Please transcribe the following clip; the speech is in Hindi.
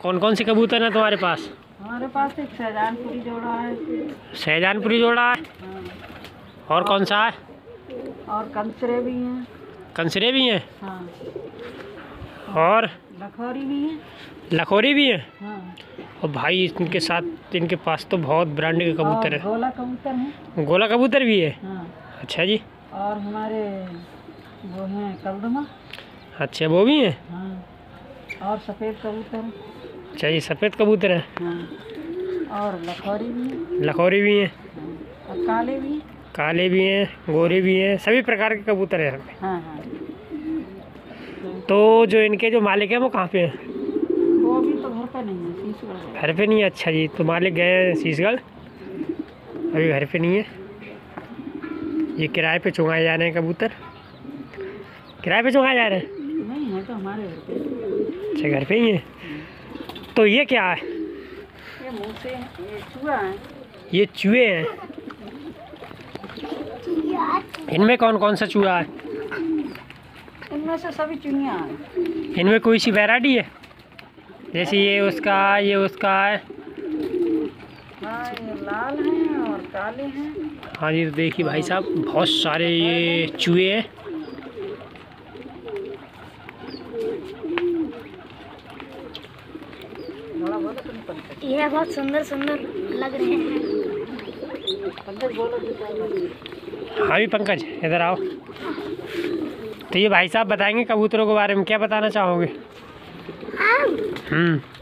कौन कौन सी कबूतर है तुम्हारे पास? हमारे पास एक शाहजहानपुरी जोड़ा है। शाहजहानपुरी जोड़ा है। हाँ। और कौन सा है? और कंसरे भी हैं। कंसरे भी हैं। हाँ। और लखोरी भी है। लखोरी भी है। हाँ। और भाई इनके साथ इनके पास तो बहुत ब्रांड के कबूतर है। गोला कबूतर है। गोला कबूतर भी है। हाँ। अच्छा जी। और हमारे वो हैं कलदमा। अच्छा वो भी है। हाँ। और सफ़ेद कबूतर। अच्छा ये सफ़ेद कबूतर है। हाँ। और लखोरी भी है। लखोरी भी हैं। हाँ। और काले भी। काले भी हैं, गोरे भी हैं, सभी प्रकार के कबूतर हैं यहाँ पे। हाँ हाँ। तो जो इनके जो मालिक हैं वो कहाँ पे हैं? वो अभी तो घर पे नहीं है, शीशगढ़। घर पे नहीं है। अच्छा जी, तो मालिक गए हैं शीशगढ़, अभी घर पे नहीं है। ये किराए पे चुंगाए जा रहे हैं कबूतर। किराए पे चुंगाए जा रहे हैं? नहीं है तो हमारे घर पे। अच्छा घर पे ही है। तो ये क्या है? ये मूसे हैं, ये चूहा है। ये चूहे हैं। इनमें कौन कौन सा चूहा है? इनमें से सभी चुनिया हैं। इनमें कोई सी वैरायटी है? जैसे ये उसका, ये उसका है। हाँ ये लाल हैं और काले हैं। हाँ जी, तो देखिए भाई साहब बहुत सारे ये चूहे हैं। ये बहुत सुंदर सुंदर लग रहे हैं। हाँ भी पंकज इधर आओ। तो ये भाई साहब बताएंगे कबूतरों के बारे में, क्या बताना चाहोगे?